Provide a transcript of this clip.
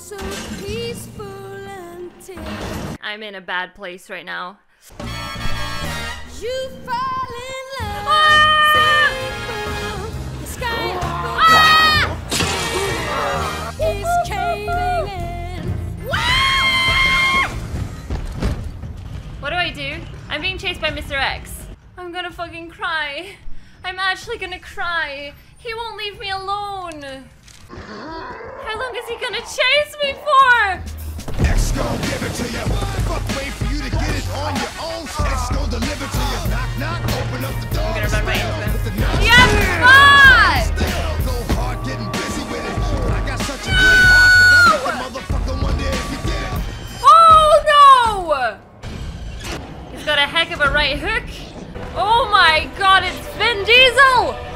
so peaceful until I'm in a bad place right now. you fall in love. The sky is caving in. What do I do? I'm being chased by Mr. X. I'm gonna fucking cry. I'm actually gonna cry. He won't leave me alone. How long is he gonna chase me for? X gon' give it to you. Fuck, wait for you to get it on your own. X gon' deliver to you. Knock, knock, open up the door. I'm gonna run right into him. Yes, go hard getting busy with it. I got such a good heart that I make the motherfucker wonder if you did it. Oh no! He's got a heck of a right hook. Oh my god, it's Vin Diesel!